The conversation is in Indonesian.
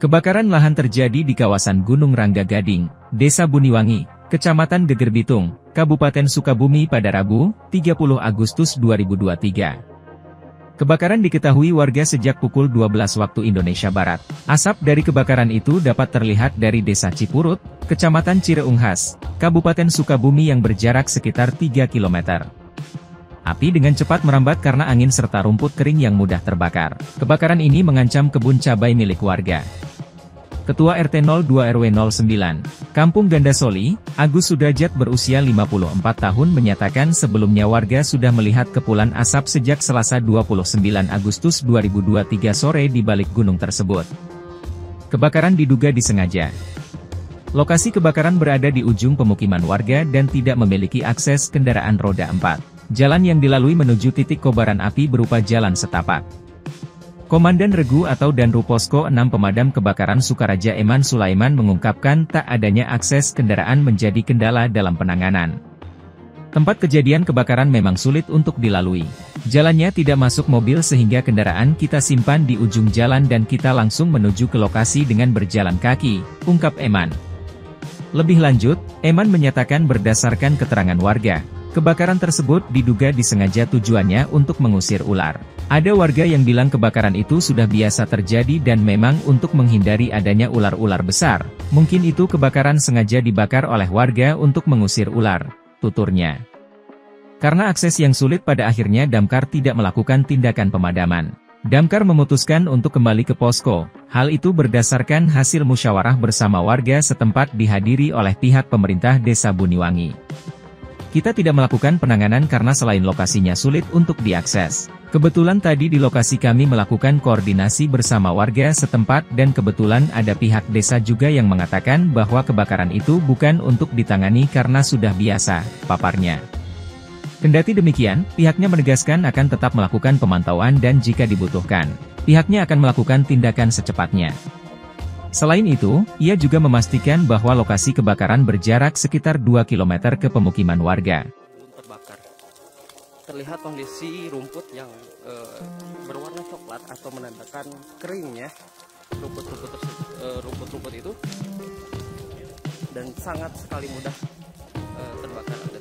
Kebakaran lahan terjadi di kawasan Gunung Rangga Gading, Desa Buniwangi, Kecamatan Geger Bitung, Kabupaten Sukabumi pada Rabu, 30 Agustus 2023. Kebakaran diketahui warga sejak pukul 12 waktu Indonesia Barat. Asap dari kebakaran itu dapat terlihat dari Desa Cipurut, Kecamatan Cireunghas, Kabupaten Sukabumi yang berjarak sekitar 3 km. Api dengan cepat merambat karena angin serta rumput kering yang mudah terbakar. Kebakaran ini mengancam kebun cabai milik warga. Ketua RT 02 RW 09, Kampung Gandasoli, Agus Sudajat berusia 54 tahun menyatakan sebelumnya warga sudah melihat kepulan asap sejak Selasa 29 Agustus 2023 sore di balik gunung tersebut. Kebakaran diduga disengaja. Lokasi kebakaran berada di ujung pemukiman warga dan tidak memiliki akses kendaraan roda 4. Jalan yang dilalui menuju titik kobaran api berupa jalan setapak. Komandan Regu atau Danru Posko 6 Pemadam Kebakaran Sukaraja Eman Sulaiman mengungkapkan tak adanya akses kendaraan menjadi kendala dalam penanganan. Tempat kejadian kebakaran memang sulit untuk dilalui. Jalannya tidak masuk mobil sehingga kendaraan kita simpan di ujung jalan dan kita langsung menuju ke lokasi dengan berjalan kaki, ungkap Eman. Lebih lanjut, Eman menyatakan berdasarkan keterangan warga, kebakaran tersebut diduga disengaja tujuannya untuk mengusir ular. Ada warga yang bilang kebakaran itu sudah biasa terjadi dan memang untuk menghindari adanya ular-ular besar. Mungkin itu kebakaran sengaja dibakar oleh warga untuk mengusir ular, tuturnya. Karena akses yang sulit pada akhirnya damkar tidak melakukan tindakan pemadaman. Damkar memutuskan untuk kembali ke posko. Hal itu berdasarkan hasil musyawarah bersama warga setempat dihadiri oleh pihak pemerintah Desa Buniwangi. Kita tidak melakukan penanganan karena selain lokasinya sulit untuk diakses. Kebetulan tadi di lokasi kami melakukan koordinasi bersama warga setempat dan kebetulan ada pihak desa juga yang mengatakan bahwa kebakaran itu bukan untuk ditangani karena sudah biasa, paparnya. Kendati demikian, pihaknya menegaskan akan tetap melakukan pemantauan dan jika dibutuhkan, pihaknya akan melakukan tindakan secepatnya. Selain itu, ia juga memastikan bahwa lokasi kebakaran berjarak sekitar 2 km ke pemukiman warga. Terbakar. Terlihat kondisi rumput yang berwarna coklat atau menandakan keringnya rumput-rumput itu dan sangat sekali mudah terbakar.